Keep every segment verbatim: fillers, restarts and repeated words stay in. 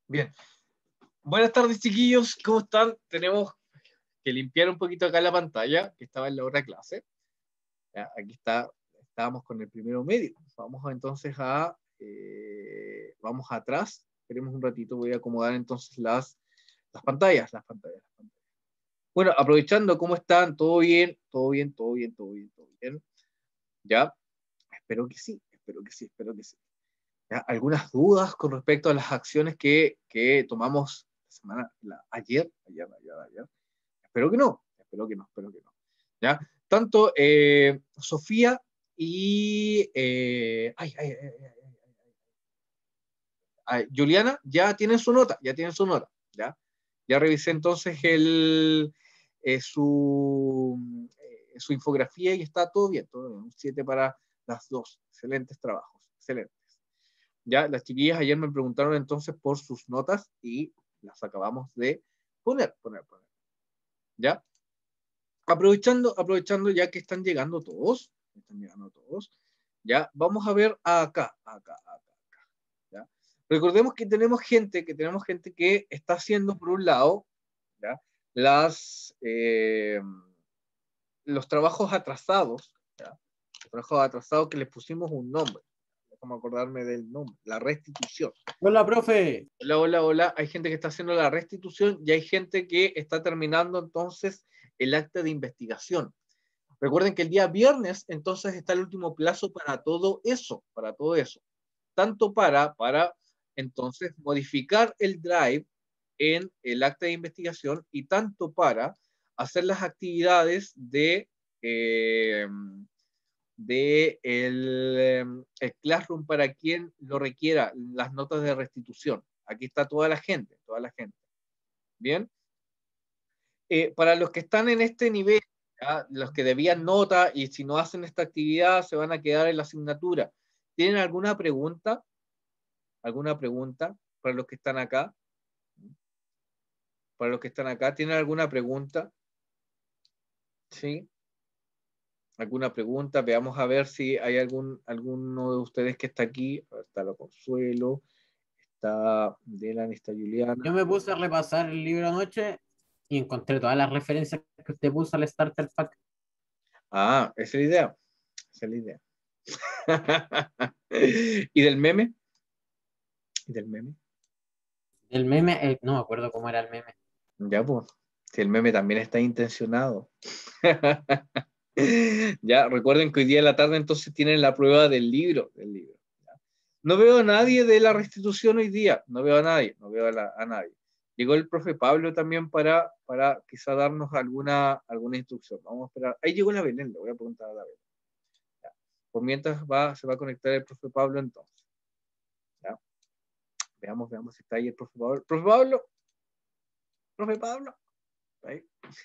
Bien. Buenas tardes, chiquillos. ¿Cómo están? Tenemos que limpiar un poquito acá la pantalla, que estaba en la otra clase. Ya, aquí está, estábamos con el primero medio. Vamos a, entonces a, eh, vamos atrás. Esperemos un ratito, voy a acomodar entonces las, las pantallas, las pantallas, las pantallas. Bueno, aprovechando, ¿cómo están? ¿Todo bien? ¿Todo bien? ¿Todo bien? ¿Todo bien? ¿Todo bien? ¿Ya? Espero que sí, espero que sí, espero que sí. ¿Ya? ¿Algunas dudas con respecto a las acciones que, que tomamos la semana, la, ayer, ayer, ayer, ayer? Espero que no, espero que no, espero que no. ¿Ya? Tanto eh, Sofía y eh, ay, ay, ay, ay, ay, ay, Juliana ya tienen su nota, ya tienen su nota, ¿ya? Ya revisé entonces el, eh, su, eh, su infografía y está todo bien, todo bien, un siete para las dos, excelentes trabajos, excelentes. Ya, las chiquillas ayer me preguntaron entonces por sus notas y las acabamos de poner, poner, poner. ¿Ya? Aprovechando, aprovechando ya que están llegando todos, están llegando todos, ya, vamos a ver acá, acá, acá, acá, ¿ya? Recordemos que tenemos gente, que tenemos gente que está haciendo, por un lado, ¿ya? Las, eh, los trabajos atrasados, ¿ya? Los trabajos atrasados que les pusimos un nombre. Déjame acordarme del nombre, la restitución. Hola, profe. Hola, hola, hola. Hay gente que está haciendo la restitución y hay gente que está terminando entonces el acta de investigación. Recuerden que el día viernes entonces está el último plazo para todo eso, para todo eso. Tanto para, para entonces modificar el drive en el acta de investigación y tanto para hacer las actividades de, eh, de el, el Classroom para quien lo requiera, las notas de restitución. Aquí está toda la gente, toda la gente. Bien. Eh, para los que están en este nivel, ¿ya? Los que debían nota y si no hacen esta actividad se van a quedar en la asignatura. ¿Tienen alguna pregunta? ¿Alguna pregunta para los que están acá? Para los que están acá, ¿tienen alguna pregunta? ¿Sí? ¿Alguna pregunta? Veamos a ver si hay algún, alguno de ustedes que está aquí. Está la Consuelo, está Dylan, está Juliana. Yo me puse a repasar el libro anoche y encontré todas las referencias que usted puso al Starter Pack. Ah, esa es la idea. Esa es la idea. ¿Y del meme? ¿Y del meme? El meme, eh, no me acuerdo cómo era el meme. Ya, pues, si el meme también está intencionado. Ya, recuerden que hoy día en la tarde entonces tienen la prueba del libro. Del libro, ¿ya? No veo a nadie de la restitución hoy día, no veo a nadie, no veo a, la, a nadie. Llegó el profe Pablo también para, para quizá darnos alguna, alguna instrucción. Vamos a esperar. Ahí llegó la Belén, le voy a preguntar a la Belén. Ya. Por mientras va, se va a conectar el profe Pablo entonces. ¿Ya? Veamos, veamos si está ahí el profe Pablo. Profe Pablo, profe Pablo. Ahí.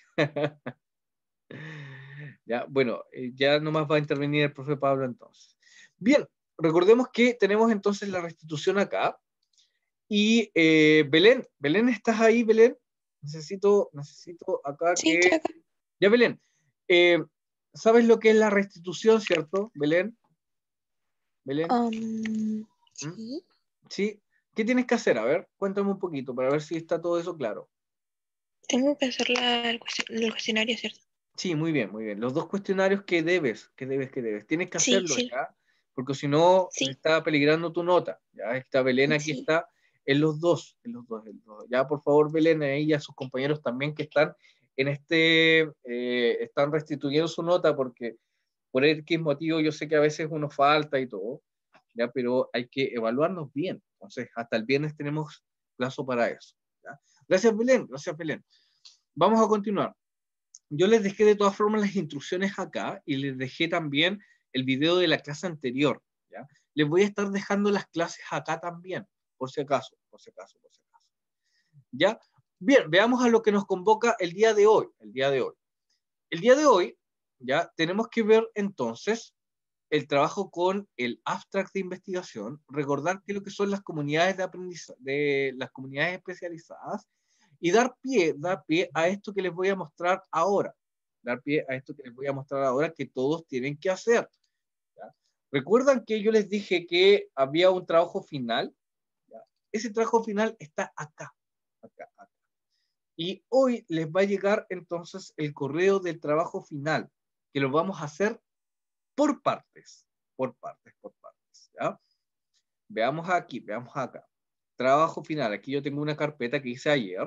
Ya, bueno, eh, ya nomás va a intervenir el profe Pablo entonces. Bien, recordemos que tenemos entonces la restitución acá. Y eh, Belén, Belén, ¿estás ahí, Belén? Necesito, necesito acá Sí, que... estoy acá. Ya, Belén, eh, ¿sabes lo que es la restitución, cierto, Belén? Belén, Um, ¿Mm? sí. ¿Sí? ¿Qué tienes que hacer? A ver, cuéntame un poquito para ver si está todo eso claro. Tengo que hacer la, el, cuestion- el cuestionario, ¿cierto? Sí, muy bien, muy bien. Los dos cuestionarios que debes, que debes, que debes. Tienes que Sí, hacerlo sí, ya, porque si no, sí, está peligrando tu nota. Ya está Belén, aquí sí. está, en los dos, en los dos, en los dos. Ya, por favor, Belén, a ella, a sus compañeros también que están en este, eh, están restituyendo su nota, porque por X motivo yo sé que a veces uno falta y todo, ya, pero hay que evaluarnos bien. Entonces, hasta el viernes tenemos plazo para eso. ¿Ya? Gracias, Belén, gracias, Belén. Vamos a continuar. Yo les dejé de todas formas las instrucciones acá y les dejé también el video de la clase anterior, ¿ya? Les voy a estar dejando las clases acá también, por si acaso, por si acaso, por si acaso. ¿Ya? Bien, veamos a lo que nos convoca el día de hoy, el día de hoy. El día de hoy, ¿ya? Tenemos que ver entonces el trabajo con el abstract de investigación, recordar qué es lo que son las comunidades de aprendizaje, de las comunidades especializadas, y dar pie, dar pie a esto que les voy a mostrar ahora. Dar pie a esto que les voy a mostrar ahora que todos tienen que hacer. ¿Ya? ¿Recuerdan que yo les dije que había un trabajo final? ¿Ya? Ese trabajo final está acá, acá, acá. Y hoy les va a llegar entonces el correo del trabajo final, que lo vamos a hacer por partes, por partes, por partes, ¿ya? Veamos aquí, veamos acá. Trabajo final, aquí yo tengo una carpeta que hice ayer,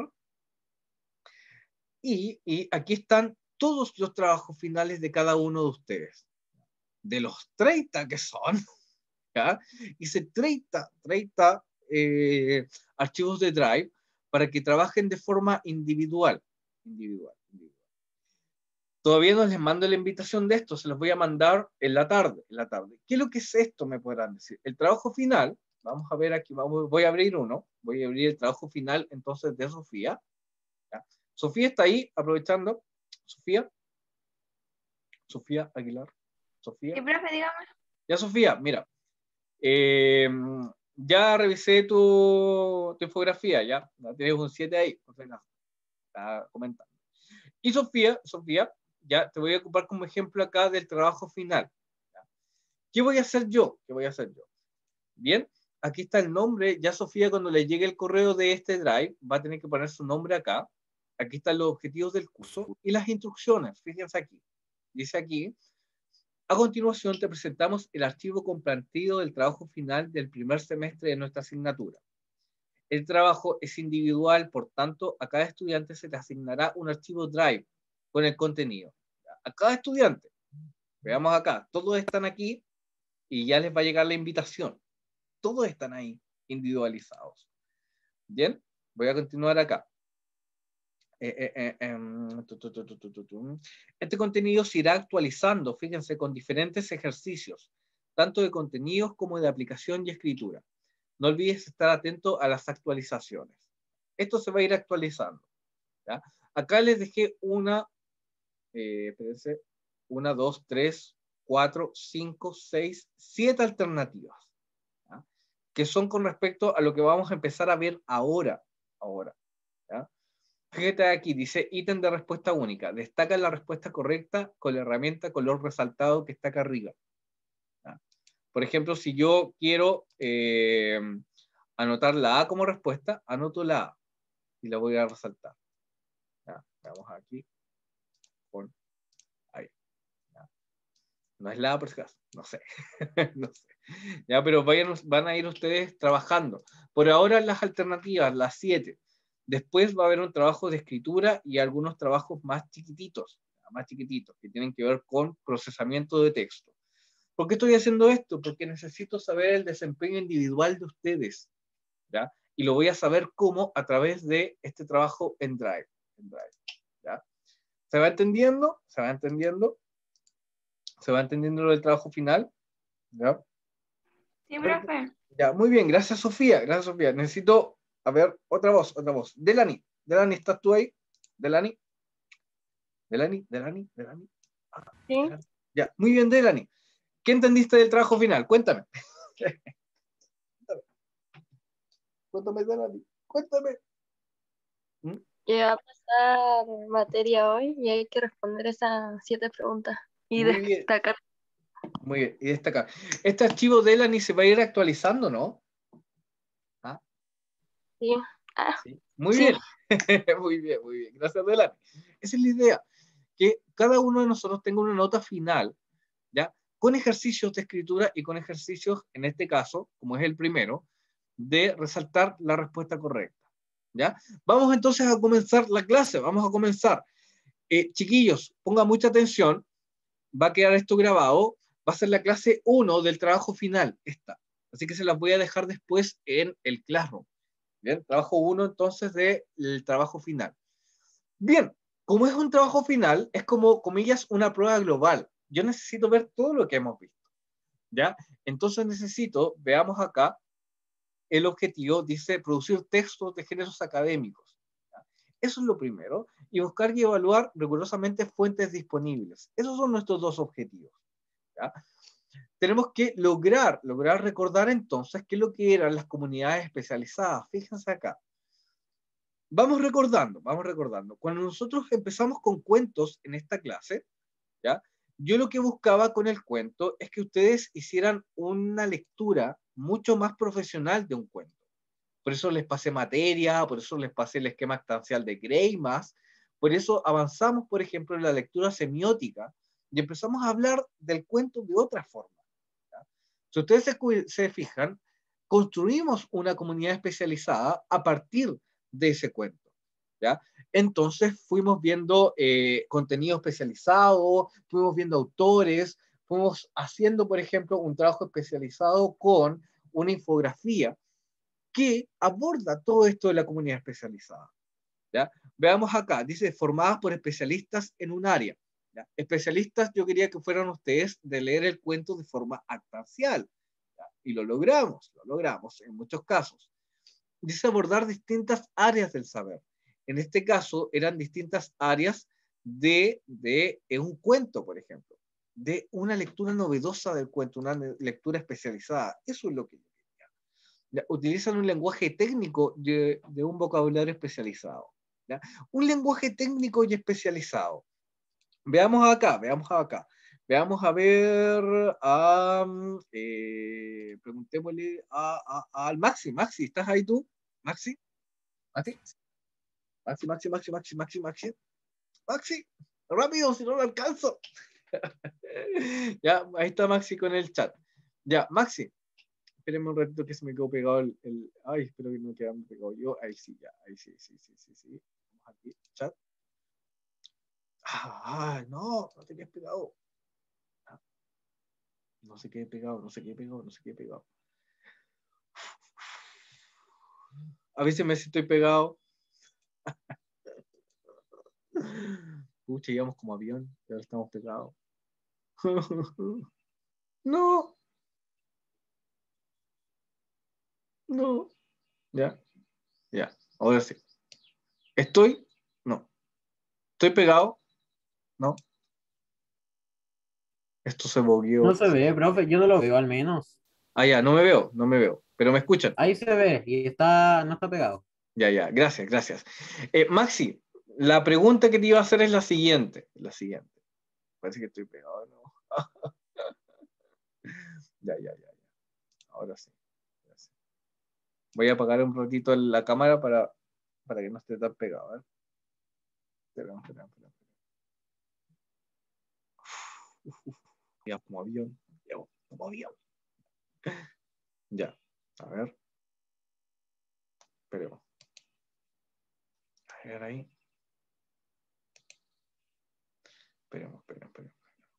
y, y aquí están todos los trabajos finales de cada uno de ustedes. De los treinta que son, ¿ya? Hice treinta, treinta eh, archivos de Drive para que trabajen de forma individual. Individual, individual. Todavía no les mando la invitación de esto, se los voy a mandar en la tarde. En la tarde. ¿Qué es lo que es esto? Me podrán decir. El trabajo final, vamos a ver aquí, vamos, voy a abrir uno, voy a abrir el trabajo final entonces de Sofía. ¿Ya? Sofía está ahí, aprovechando. Sofía. Sofía Aguilar. Sofía. Sí, profe, dígame. Ya, Sofía, mira. Eh, ya revisé tu, tu infografía, ya. Ya tienes un siete ahí, no sé nada. Está comentando. Y Sofía, Sofía, ya te voy a ocupar como ejemplo acá del trabajo final. ¿Ya? ¿Qué voy a hacer yo? ¿Qué voy a hacer yo? Bien, aquí está el nombre. Ya Sofía, cuando le llegue el correo de este Drive, va a tener que poner su nombre acá. Aquí están los objetivos del curso y las instrucciones. Fíjense aquí. Dice aquí, a continuación te presentamos el archivo compartido del trabajo final del primer semestre de nuestra asignatura. El trabajo es individual, por tanto, a cada estudiante se le asignará un archivo Drive con el contenido. A cada estudiante. Veamos acá, todos están aquí y ya les va a llegar la invitación. Todos están ahí, individualizados. Bien, voy a continuar acá. Eh, eh, eh, eh, tu, tu, tu, tu, tu, tu. Este contenido se irá actualizando, fíjense, con diferentes ejercicios, tanto de contenidos como de aplicación y escritura. No olvides estar atento a las actualizaciones. Esto se va a ir actualizando. ¿Ya? Acá les dejé una, eh, espérense, una, dos, tres, cuatro, cinco, seis, siete alternativas, ¿ya? Que son con respecto a lo que vamos a empezar a ver ahora. ahora ¿ya? Fíjate aquí, dice ítem de respuesta única. Destaca la respuesta correcta con la herramienta color resaltado que está acá arriba. ¿Ya? Por ejemplo, si yo quiero eh, anotar la A como respuesta, anoto la A y la voy a resaltar. ¿Ya? Vamos aquí. Con ahí. ¿Ya? No es la A, por si acaso. No sé. no sé. Ya, pero vayan, van a ir ustedes trabajando. Por ahora las alternativas, las siete. Después va a haber un trabajo de escritura y algunos trabajos más chiquititos, más chiquititos, que tienen que ver con procesamiento de texto. ¿Por qué estoy haciendo esto? Porque necesito saber el desempeño individual de ustedes, ¿ya? Y lo voy a saber cómo a través de este trabajo en Drive. En Drive, ¿ya? ¿Se va entendiendo? ¿Se va entendiendo? ¿Se va entendiendo lo del trabajo final? ¿Ya? Sí, profe. Ya, muy bien, gracias Sofía, gracias Sofía. Necesito, a ver, otra voz, otra voz. Delani, Delani, ¿estás tú ahí? Delani, Delani, Delani, Delani. Ah, Sí. Delani. Ya, muy bien, Delani. ¿Qué entendiste del trabajo final? Cuéntame. Cuéntame, Delani, cuéntame. ¿Mm? Que va a pasar materia hoy y hay que responder esas siete preguntas y Muy bien, destacar. muy bien, y destacar. Este archivo Delani se va a ir actualizando, ¿no? ¿Ah? Sí. Ah, Sí. Muy sí. bien, muy bien, muy bien. Gracias, Delani. Esa es la idea, que cada uno de nosotros tenga una nota final, ¿ya? Con ejercicios de escritura y con ejercicios, en este caso, como es el primero, de resaltar la respuesta correcta, ¿ya? Vamos entonces a comenzar la clase, vamos a comenzar. Eh, chiquillos, pongan mucha atención, va a quedar esto grabado, va a ser la clase uno del trabajo final, esta. Así que se las voy a dejar después en el Classroom. Bien, trabajo uno entonces del trabajo final. Bien, como es un trabajo final, es como, comillas, una prueba global. Yo necesito ver todo lo que hemos visto, ¿ya? Entonces necesito, veamos acá, el objetivo dice producir textos de géneros académicos, ¿ya? Eso es lo primero. Y buscar y evaluar rigurosamente fuentes disponibles. Esos son nuestros dos objetivos, ¿ya? Tenemos que lograr, lograr recordar entonces qué es lo que eran las comunidades especializadas. Fíjense acá. Vamos recordando, vamos recordando. Cuando nosotros empezamos con cuentos en esta clase, ¿ya? Yo lo que buscaba con el cuento es que ustedes hicieran una lectura mucho más profesional de un cuento. por eso les pasé materia, por eso les pasé el esquema actancial de Gray más, por eso avanzamos, por ejemplo, en la lectura semiótica y empezamos a hablar del cuento de otra forma. ¿Ya? Si ustedes se, se fijan, construimos una comunidad especializada a partir de ese cuento. ¿Ya? Entonces fuimos viendo eh, contenido especializado, fuimos viendo autores, fuimos haciendo, por ejemplo, un trabajo especializado con una infografía que aborda todo esto de la comunidad especializada. ¿Ya? Veamos acá, dice, formadas por especialistas en un área. ¿Ya? Especialistas, yo quería que fueran ustedes de leer el cuento de forma actancial. ¿Ya? Y lo logramos, lo logramos en muchos casos. Dice abordar distintas áreas del saber. En este caso, eran distintas áreas de, de, de un cuento, por ejemplo, de una lectura novedosa del cuento, una lectura especializada. Eso es lo que yo quería. Utilizan un lenguaje técnico de, de un vocabulario especializado. ¿Ya? Un lenguaje técnico y especializado. Veamos acá, veamos acá. Veamos a ver, um, eh, preguntémosle a, a, a, al Maxi. Maxi, ¿estás ahí tú? Maxi, Maxi, Maxi, Maxi, Maxi, Maxi, Maxi, Maxi, Maxi, rápido, si no lo alcanzo. Ya, ahí está Maxi con el chat. Ya, Maxi, espérenme un ratito que se me quedó pegado el, el ay, espero que no quede pegado yo. Ahí sí, ya, ahí sí, sí, sí, sí, sí. Vamos aquí, chat. Ah, no, no te quedes pegado. No se quede pegado, no se quede pegado, no se quede pegado. A veces me siento pegado. Pucha, llegamos como avión, y ahora estamos pegados. No. No. Ya, ya, ahora sí. ¿Estoy? No. ¿Estoy pegado? No. Esto se bogueó. No se ve, profe, yo no lo veo al menos. Ah, ya, no me veo, no me veo, pero me escuchan. Ahí se ve y está, no está pegado. Ya, ya, gracias, gracias. Eh, Maxi, la pregunta que te iba a hacer es la siguiente. La siguiente. Parece que estoy pegado, ¿no? Ya, ya, ya, ya. Ahora sí. Gracias. Voy a apagar un ratito la cámara para, para que no esté tan pegado. ¿eh? Espera, espera, espera. Ya, como avión. Ya, como avión. Ya, a ver. Esperemos. A ver ahí. Esperemos, esperemos, esperemos.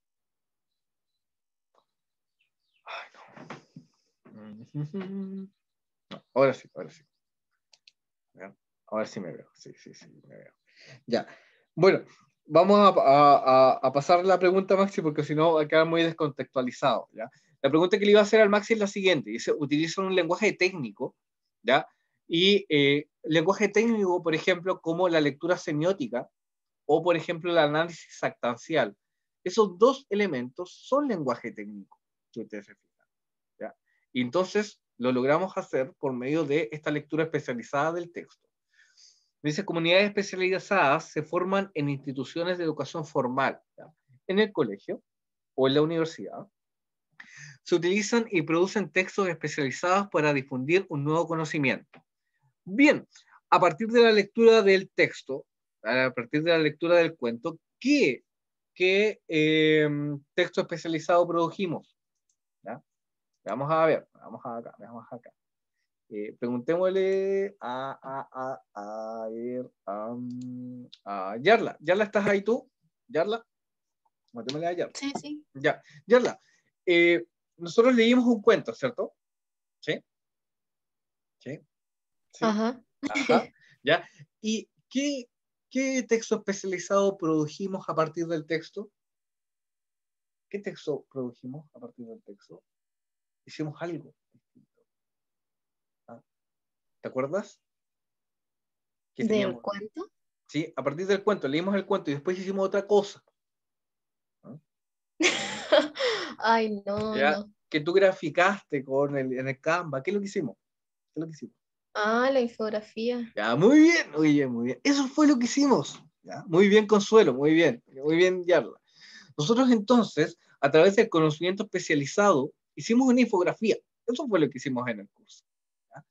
Ay, no. No, ahora sí, ahora sí. A ver, ahora sí me veo. Sí, sí, sí, me veo. Ya. Bueno, vamos a, a, a pasar la pregunta a Maxi porque si no va a quedar muy descontextualizado. ¿ya? La pregunta que le iba a hacer al Maxi es la siguiente. Dice, utilizan un lenguaje técnico, ¿ya? Y eh, lenguaje técnico, por ejemplo, como la lectura semiótica o, por ejemplo, el análisis actancial. Esos dos elementos son lenguaje técnico, si ustedes se fijan. ¿ya? Y entonces lo logramos hacer por medio de esta lectura especializada del texto. Dice, comunidades especializadas se forman en instituciones de educación formal, ¿ya? En el colegio o en la universidad. Se utilizan y producen textos especializados para difundir un nuevo conocimiento. Bien, a partir de la lectura del texto, a partir de la lectura del cuento, ¿qué, qué eh, texto especializado produjimos? ¿Ya? Vamos a ver, vamos acá, vamos acá. Eh, preguntémosle a, a, a, a, ver, a, a Yarla. Yarla, ¿estás ahí tú? Yarla. Matémosle a Yarla. Sí, sí. Ya, Yarla. Eh, nosotros leímos un cuento, ¿cierto? ¿Sí? ¿Sí? ¿Sí? Ajá. Ajá. ¿Ya? ¿Y qué, qué texto especializado produjimos a partir del texto? ¿Qué texto produjimos a partir del texto? Hicimos algo distinto. ¿Ah? ¿Te acuerdas? ¿Qué ¿Del teníamos? cuento? Sí, a partir del cuento, leímos el cuento y después hicimos otra cosa. ¿Ah? Ay, no, ¿Ya? no. Que tú graficaste con el, en el Canva. ¿Qué es lo que hicimos? ¿Qué es lo que hicimos? Ah, la infografía. Ya, muy bien, muy bien, muy bien. Eso fue lo que hicimos. ¿Ya? Muy bien, Consuelo, muy bien. Muy bien, Yarla. Nosotros entonces, a través del conocimiento especializado, hicimos una infografía. Eso fue lo que hicimos en el curso. ¿ya?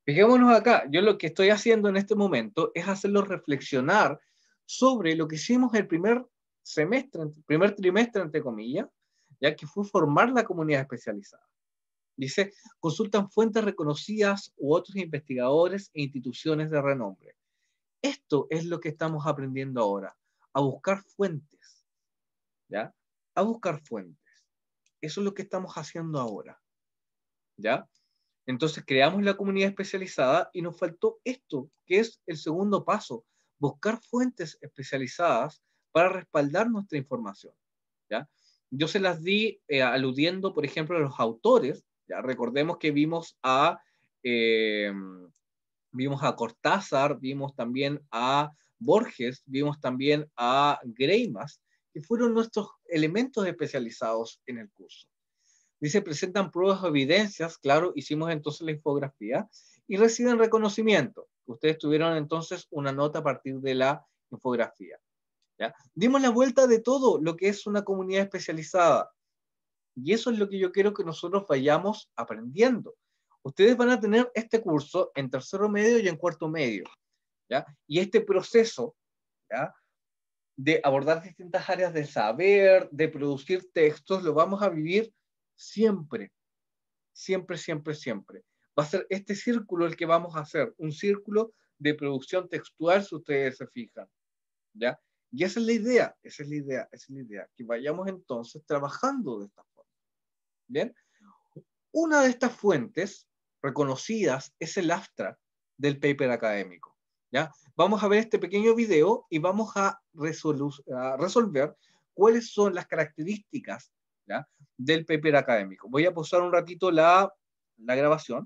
Fijémonos acá, yo lo que estoy haciendo en este momento es hacerlos reflexionar sobre lo que hicimos el primer semestre, el primer trimestre, entre comillas, ya que fue formar la comunidad especializada. Dice, consultan fuentes reconocidas u otros investigadores e instituciones de renombre. Esto es lo que estamos aprendiendo ahora, a buscar fuentes, ¿ya? A buscar fuentes. Eso es lo que estamos haciendo ahora, ¿ya? Entonces creamos la comunidad especializada y nos faltó esto, que es el segundo paso, buscar fuentes especializadas para respaldar nuestra información, ¿ya? Yo se las di eh, aludiendo, por ejemplo, a los autores, ¿ya? Recordemos que vimos a, eh, vimos a Cortázar, vimos también a Borges, vimos también a Greimas, que fueron nuestros elementos especializados en el curso. Dice, presentan pruebas o evidencias, claro, hicimos entonces la infografía, y reciben reconocimiento. Ustedes tuvieron entonces una nota a partir de la infografía, ¿ya? Dimos la vuelta de todo lo que es una comunidad especializada, y eso es lo que yo quiero que nosotros vayamos aprendiendo. Ustedes van a tener este curso en tercero medio y en cuarto medio, ¿ya? Y este proceso, ¿ya?, de abordar distintas áreas del saber, de producir textos, lo vamos a vivir siempre, siempre, siempre, siempre. Va a ser este círculo el que vamos a hacer, un círculo de producción textual, si ustedes se fijan, ¿ya? Y esa es la idea, esa es la idea, esa es la idea, que vayamos entonces trabajando de esta forma, ¿bien? Una de estas fuentes reconocidas es el abstract del paper académico, ¿ya? Vamos a ver este pequeño video y vamos a, a resolver cuáles son las características, ¿ya?, del paper académico. Voy a pausar un ratito la, la grabación.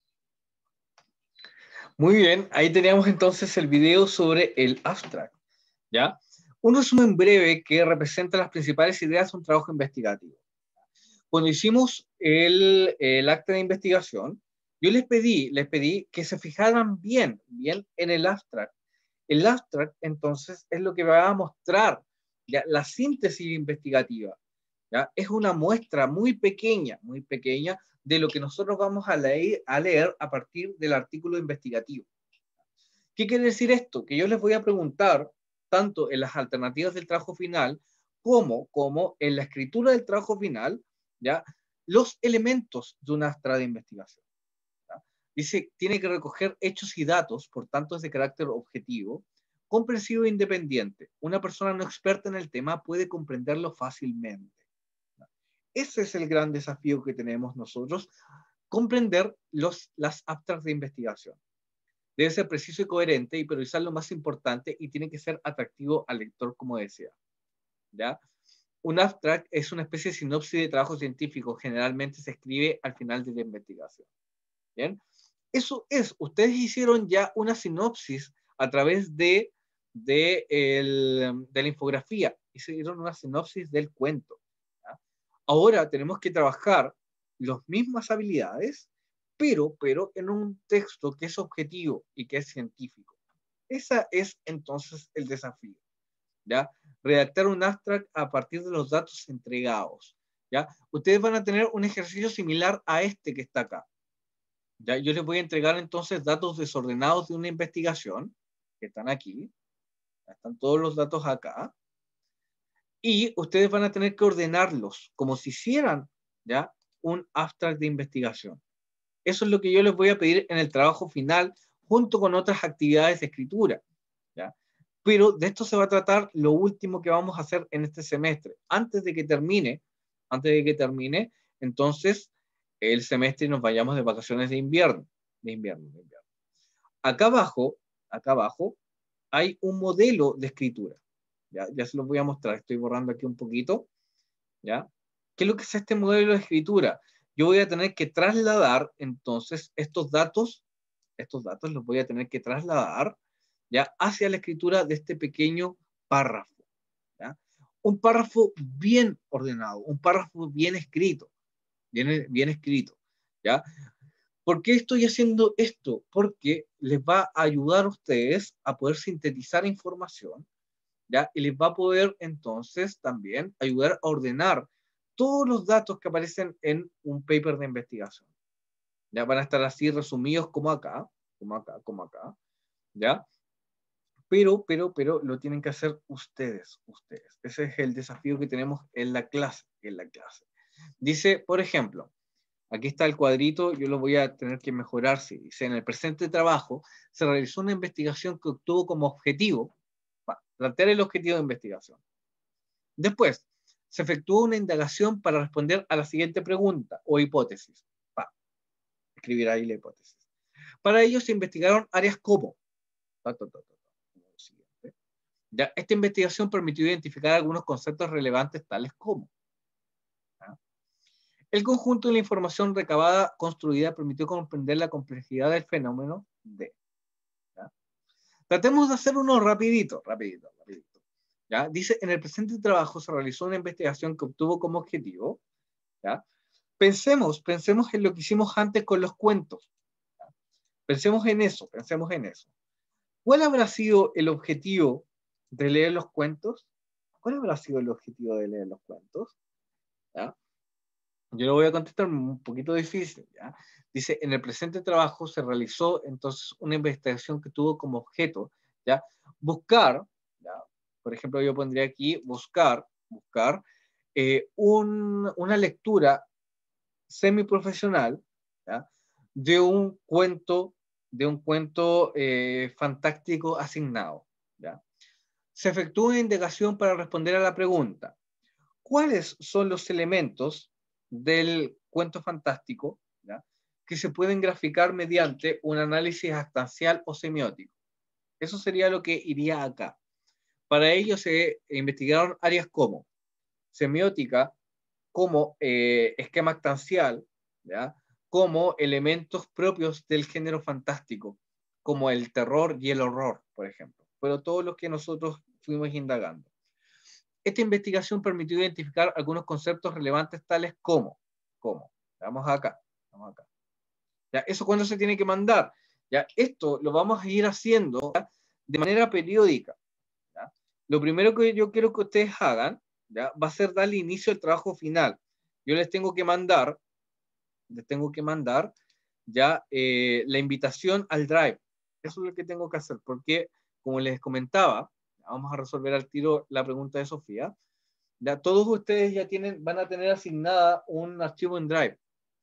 Muy bien, ahí teníamos entonces el video sobre el abstract, ¿ya? Un resumen breve que representa las principales ideas de un trabajo investigativo. Cuando hicimos el, el acta de investigación, yo les pedí, les pedí que se fijaran bien, bien en el abstract. El abstract, entonces, es lo que va a mostrar, ¿ya?, la síntesis investigativa, ¿ya? Es una muestra muy pequeña, muy pequeña de lo que nosotros vamos a leer, a leer a partir del artículo investigativo. ¿Qué quiere decir esto? Que yo les voy a preguntar, tanto en las alternativas del trabajo final, como, como en la escritura del trabajo final, ¿ya?, los elementos de una abstracta de investigación, ¿ya? Dice, tiene que recoger hechos y datos, por tanto es de carácter objetivo, comprensivo e independiente. Una persona no experta en el tema puede comprenderlo fácilmente, ¿ya? Ese es el gran desafío que tenemos nosotros, comprender los, las abstracts de investigación. Debe ser preciso y coherente y priorizar lo más importante y tiene que ser atractivo al lector, como decía, ¿ya? Un abstract es una especie de sinopsis de trabajo científico, generalmente se escribe al final de la investigación, ¿bien? Eso es, ustedes hicieron ya una sinopsis a través de, de, el, de la infografía, hicieron una sinopsis del cuento, ¿ya? Ahora tenemos que trabajar las mismas habilidades, pero, pero en un texto que es objetivo y que es científico. Ese es entonces el desafío, ¿ya? Redactar un abstract a partir de los datos entregados, ¿ya? Ustedes van a tener un ejercicio similar a este que está acá, ¿ya? Yo les voy a entregar entonces datos desordenados de una investigación, que están aquí, están todos los datos acá, y ustedes van a tener que ordenarlos como si hicieran, ¿ya?, un abstract de investigación. Eso es lo que yo les voy a pedir en el trabajo final, junto con otras actividades de escritura, ¿ya? Pero de esto se va a tratar lo último que vamos a hacer en este semestre. Antes de que termine, antes de que termine, entonces, el semestre y nos vayamos de vacaciones de invierno. De invierno, de invierno. Acá abajo, acá abajo, hay un modelo de escritura. Ya, ya se los voy a mostrar. Estoy borrando aquí un poquito, ¿ya? ¿Qué es lo que es este modelo de escritura? Yo voy a tener que trasladar, entonces, estos datos, estos datos los voy a tener que trasladar, ¿ya?, hacia la escritura de este pequeño párrafo, ¿ya? Un párrafo bien ordenado, un párrafo bien escrito, bien, bien escrito, ¿ya? ¿Por qué estoy haciendo esto? Porque les va a ayudar a ustedes a poder sintetizar información, ¿ya? Y les va a poder entonces también ayudar a ordenar todos los datos que aparecen en un paper de investigación, Ya van a estar así resumidos como acá, como acá, como acá, ¿ya? Pero, pero, pero lo tienen que hacer ustedes, ustedes. Ese es el desafío que tenemos en la clase, en la clase. Dice, por ejemplo, aquí está el cuadrito, yo lo voy a tener que mejorar. Si dice, en el presente trabajo se realizó una investigación que obtuvo como objetivo, va, plantear el objetivo de investigación. Después, se efectuó una indagación para responder a la siguiente pregunta o hipótesis. Va, escribir ahí la hipótesis. Para ello se investigaron áreas como, ta, ta, ta, ta, como lo siguiente. Ya, esta investigación permitió identificar algunos conceptos relevantes tales como, ¿ya? El conjunto de la información recabada, construida, permitió comprender la complejidad del fenómeno de, ¿ya? Tratemos de hacer uno rapidito, rapidito, rapidito. ¿Ya? Dice, en el presente trabajo se realizó una investigación que obtuvo como objetivo, ¿ya? Pensemos, pensemos en lo que hicimos antes con los cuentos. ¿Ya? Pensemos en eso, pensemos en eso. ¿Cuál habrá sido el objetivo de leer los cuentos? ¿Cuál habrá sido el objetivo de leer los cuentos? ¿Ya? Yo lo voy a contestar un poquito difícil, ¿ya? Dice, en el presente trabajo se realizó entonces una investigación que tuvo como objeto, ¿ya? Buscar, ¿ya? Por ejemplo, yo pondría aquí, buscar, buscar eh, un, una lectura semiprofesional, ¿ya? De un cuento, de un cuento eh, fantástico asignado, ¿ya? Se efectúa una indagación para responder a la pregunta, ¿cuáles son los elementos del cuento fantástico, ¿ya? Que se pueden graficar mediante un análisis actancial o semiótico? Eso sería lo que iría acá. Para ello se investigaron áreas como semiótica, como eh, esquema actancial, ¿ya? Como elementos propios del género fantástico, como el terror y el horror, por ejemplo. Pero todo lo que nosotros fuimos indagando. Esta investigación permitió identificar algunos conceptos relevantes tales como, como, vamos acá, vamos acá. ¿Ya? ¿Eso cuándo se tiene que mandar? ¿Ya? Esto lo vamos a ir haciendo, ¿ya? De manera periódica. ¿Ya? Lo primero que yo quiero que ustedes hagan, ¿ya? Va a ser darle inicio al trabajo final. Yo les tengo que mandar, les tengo que mandar ya eh, la invitación al Drive. Eso es lo que tengo que hacer, porque como les comentaba, vamos a resolver al tiro la pregunta de Sofía. Ya todos ustedes ya tienen, van a tener asignada un archivo en Drive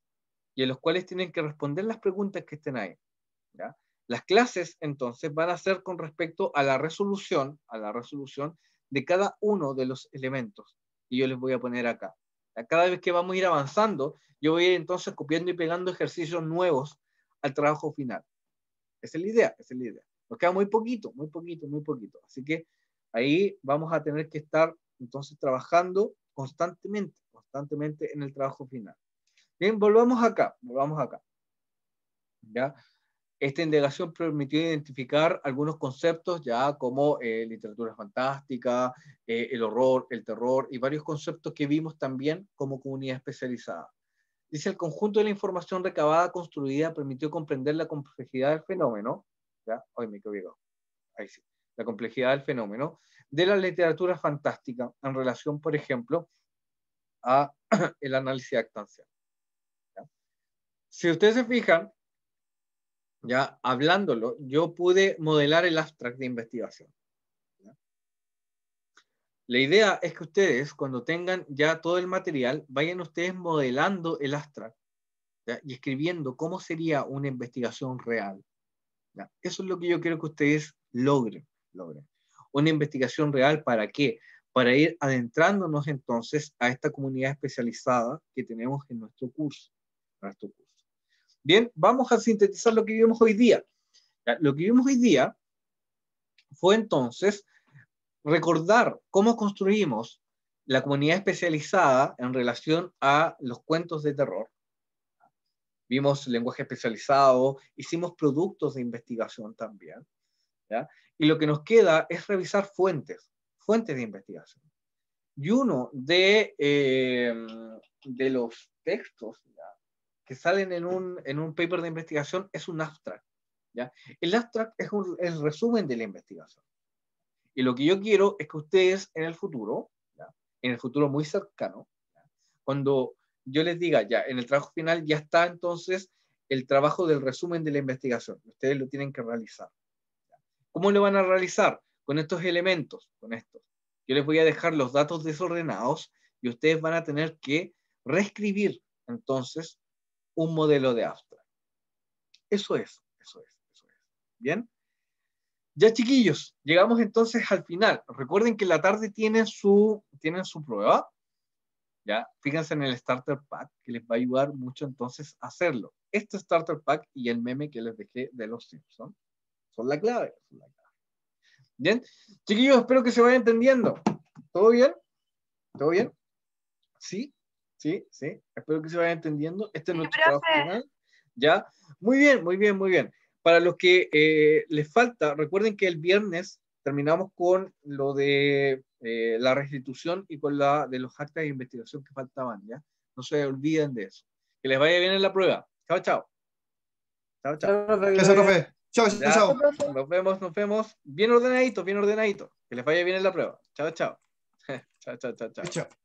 y en los cuales tienen que responder las preguntas que estén ahí. ¿Ya? Las clases entonces van a ser con respecto a la resolución, a la resolución de cada uno de los elementos y yo les voy a poner acá. Cada vez que vamos a ir avanzando, yo voy a ir entonces copiando y pegando ejercicios nuevos al trabajo final. Esa es la idea, esa es la idea. Nos queda muy poquito, muy poquito, muy poquito. Así que ahí vamos a tener que estar entonces trabajando constantemente, constantemente en el trabajo final. Bien, volvamos acá, volvamos acá. ¿Ya? Esta indagación permitió identificar algunos conceptos ya como eh, literatura fantástica, eh, el horror, el terror y varios conceptos que vimos también como comunidad especializada. Dice, el conjunto de la información recabada, construida, permitió comprender la complejidad del fenómeno, ¿ya? Hoy me equivoqué, ahí sí, la complejidad del fenómeno de la literatura fantástica en relación, por ejemplo, a el análisis actancial. ¿Ya? Si ustedes se fijan, ya hablándolo, yo pude modelar el abstract de investigación. ¿Ya? La idea es que ustedes, cuando tengan ya todo el material, vayan ustedes modelando el abstract, ¿ya? Y escribiendo cómo sería una investigación real. ¿Ya? Eso es lo que yo quiero que ustedes logren, logren. Una investigación real, ¿para qué? Para ir adentrándonos entonces a esta comunidad especializada que tenemos en nuestro curso. Nuestro curso. Bien, vamos a sintetizar lo que vimos hoy día. ¿Ya? Lo que vimos hoy día fue entonces recordar cómo construimos la comunidad especializada en relación a los cuentos de terror. Vimos lenguaje especializado, hicimos productos de investigación también, ¿ya? Y lo que nos queda es revisar fuentes, fuentes de investigación. Y uno de, eh, de los textos, ¿ya? Que salen en un, en un paper de investigación es un abstract, ¿ya? El abstract es un, el resumen de la investigación. Y lo que yo quiero es que ustedes en el futuro, ¿ya? En el futuro muy cercano, ¿ya? Cuando yo les diga, ya, en el trabajo final ya está entonces el trabajo del resumen de la investigación. Ustedes lo tienen que realizar. ¿Cómo lo van a realizar? Con estos elementos, con estos. Yo les voy a dejar los datos desordenados y ustedes van a tener que reescribir entonces un modelo de abstract. Eso es, eso es, eso es. ¿Bien? Ya, chiquillos, llegamos entonces al final. Recuerden que en la tarde tienen su, tienen su prueba. Ya, fíjense en el Starter Pack, que les va a ayudar mucho entonces a hacerlo. Este Starter Pack y el meme que les dejé de los Simpsons son la clave. Son la clave. Bien, chiquillos, espero que se vaya entendiendo. ¿Todo bien? ¿Todo bien? ¿Sí? ¿Sí? ¿Sí? Espero que se vaya entendiendo. Este es nuestro trabajo final. ¿Ya? Muy bien, muy bien, muy bien. Para los que eh, les falta, recuerden que el viernes terminamos con lo de eh, la restitución y con la de los actas de investigación que faltaban, ¿ya? No se olviden de eso. Que les vaya bien en la prueba. Chao, chao. Chao, chao. Chao, profe. Eso, profe. Chao, Ya, chao. nos vemos, nos vemos. Bien ordenadito, bien ordenadito. Que les vaya bien en la prueba. Chao, chao. Chao, chao, chao, chao. Chao.